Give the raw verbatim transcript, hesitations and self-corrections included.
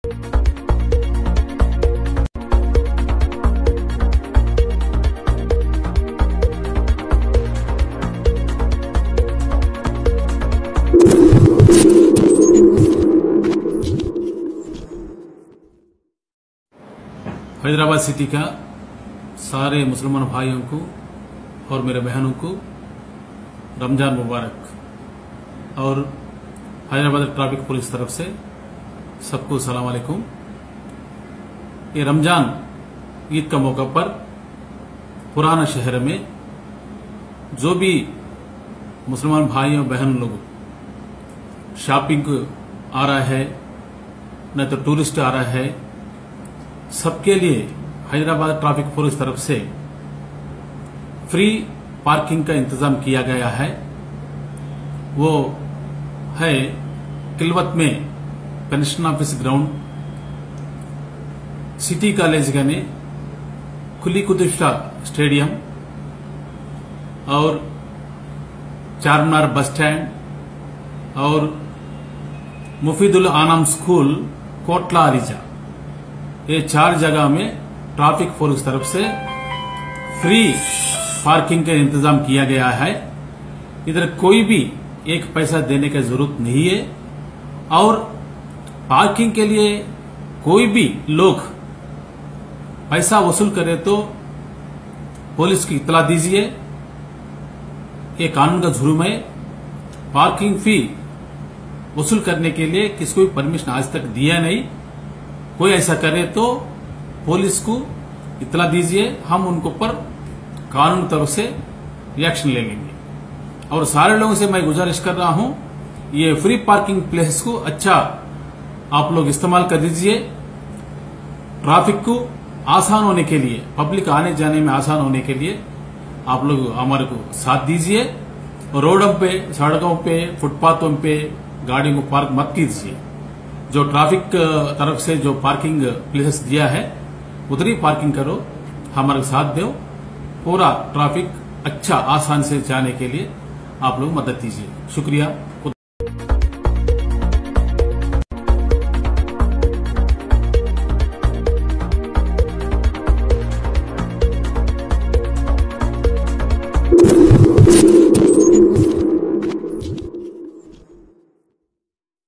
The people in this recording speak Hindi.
हैदराबाद सिटी का सारे मुसलमान भाइयों को और मेरे बहनों को रमजान मुबारक। और हैदराबाद ट्रैफिक पुलिस तरफ से सबको सलाम वालेकुम। ये रमजान ईद का मौका पर पुराना शहर में जो भी मुसलमान भाइयों बहन लोग शॉपिंग को आ रहा है न तो टूरिस्ट आ रहा है, सबके लिए हैदराबाद ट्रैफिक पुलिस तरफ से फ्री पार्किंग का इंतजाम किया गया है। वो है खिलवत में pension office ground, city college गने खुली कुतुब शाह स्टेडियम और चारमीनार बस स्टैंड और मुफीदुल आनम स्कूल कोटला अलीजा, ये चार जगह में ट्रैफिक पुलिस तरफ से फ्री पार्किंग का इंतजाम किया गया है। इधर कोई भी एक पैसा देने की जरूरत नहीं है और पार्किंग के लिए कोई भी लोग पैसा वसूल करे तो पुलिस की इतला दीजिए। ये कानून का जुर्म है। पार्किंग फी वसूल करने के लिए किसी को परमिशन आज तक दिया नहीं। कोई ऐसा करे तो पुलिस को इतला दीजिए, हम उनको पर कानून तरफ से रिएक्शन लेंगे। और सारे लोगों से मैं गुजारिश कर रहा हूं, ये फ्री पार्किंग प्लेस को अच्छा आप लोग इस्तेमाल कर दीजिए। ट्रैफिक को आसान होने के लिए, पब्लिक आने जाने में आसान होने के लिए आप लोग हमारे को साथ दीजिए। रोडों पे, सड़कों पे, फुटपाथों पे गाड़ियों को पार्क मत कीजिए। जो ट्रैफिक तरफ से जो पार्किंग प्लेसेस दिया है उधर ही पार्किंग करो, हमारे साथ दो। पूरा ट्रैफिक अच्छा आसान से जाने के लिए आप लोग मदद दीजिए। शुक्रिया।